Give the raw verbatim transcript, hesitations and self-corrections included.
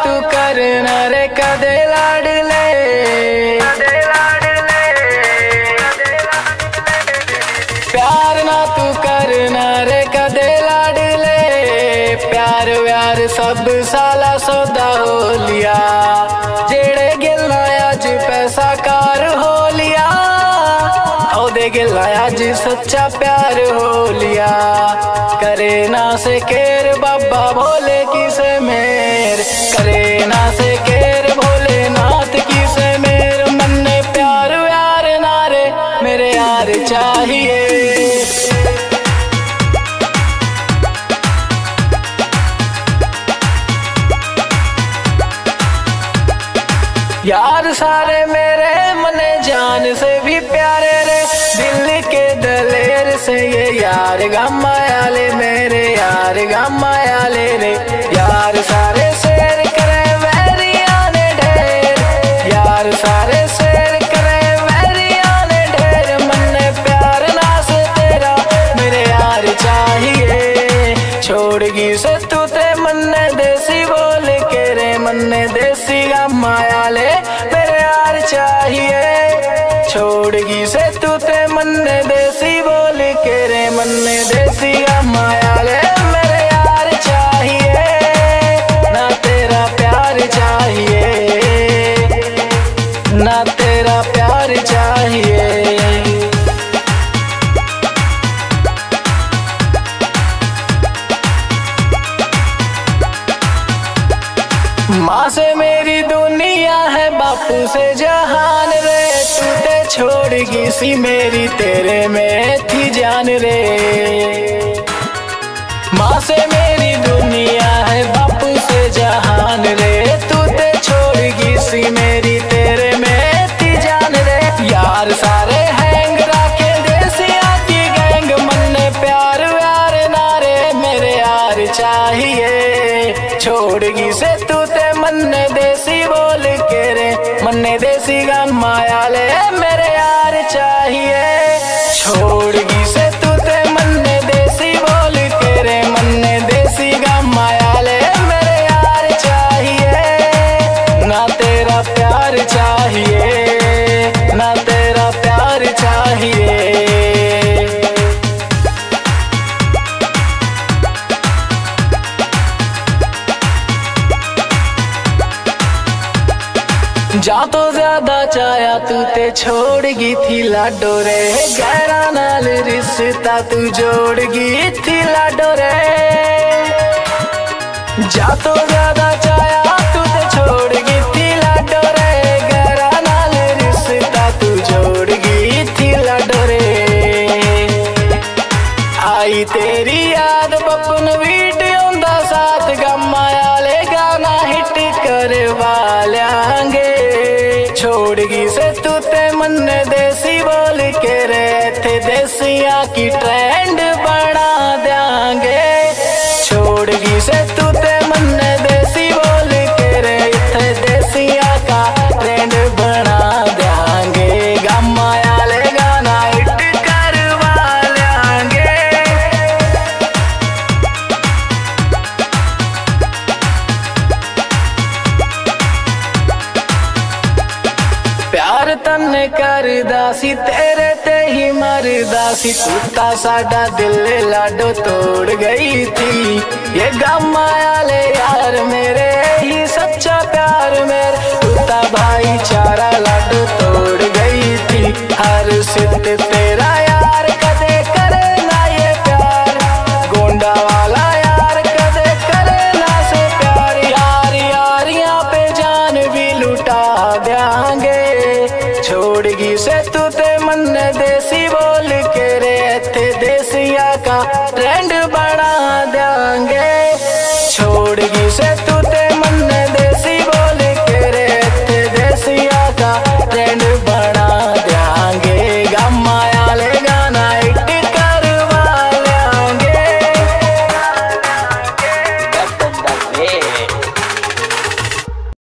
तू करना रे कदे लाडले, प्यार ना तू करना रे कदे लाडले, प्यार व्यार सब साला सौदा हो लिया, जेड़े गिलना अज पैसा कार हो लिया, ओदे गिलना अज सच्चा प्यार हो लिया। करे ना से केर बाबा भोले की से मेर, करे ना से केर भोलेनाथ की से मेर, मन्ने प्यार व्यार नारे मेरे यार चाहिए। यार सारे मेरे मने जान से भी प्यारे रे, दिल के दलेर से ये यार गमायाले मेरे यार गमायाले रे। यार सारे शेर करे वैरिया ने ढेर, यार सारे शेर करे वैरिया ने ढेर, मन्ने प्यार ना से तेरा मेरे यार चाहिए। छोड़गी से तू ते मन्ने देसी बोल के रे, मन्ने देसी गमायाले मेरे यार चाहिए। छोड़गी से तू ते मन्ने देसी बोल के रे, मन्ने देसी गमायाले मेरे यार चाहिए। ना तेरा प्यार चाहिए, ना तेरा प्यार चाहिए। माँ से मेरी दुनिया है, बापू से जहान रे, तू ते छोड़गी सी मेरी तेरे में थी जान रे। माँ से मेरी दुनिया है, बापू से जहान रे, तू ते छोड़गी सी मेरी तेरे में थी जान रे। यार सारे हैंग राखे देसिया की गैंग, मन्ने प्यार व्यार नारे मेरे यार चाहिए। छोड़गी से तू ते मन्ने देसी बोल के रे, मन्ने देसी गमायाले मेरे यार चाहिए। छोड़गी से तू ते मन्ने देसी बोल के रे, मन्ने देसी गमायाले मेरे यार चाहिए। ना तेरा प्यार चाहिए, ना तेरा प्यार चाहिए। जा तो ज्यादा चाया तू ते छोड़गी थी लाडो रे, गहरा नाल रिश्ता तू जोड़गी थी लाडो रे। जा तो ज्यादा चाया तू ते छोड़गी थी लाडो रे, गहरा नाल रिश्ता तू जोड़गी थी लाडो रे। आई तेरी याद बपन वीडियो दा साथ, गमायाले गाना हिट करवा लेंगे। छोड़गी से तू ते मन्ने देसी बोल के रे, थे देसिया की ट्रेंड बना देंगे। छोड़गी से तू ते मन्ने देसी बोल के रे, थे देसिया का ट्रेंड बना देंगे। गमायाले गाना हिट करवा लेंगे। प्यार तन्ने करदा सी तेरे ते ही मरदा सी, तूता साडा दिल लाडो तोड़ गई थी। ये गमायाले यार मेरे ही सच्चा प्यार मेरे, तूता भाईचारा लाडो तोड़ गई थी। हर सिद्ध तेरा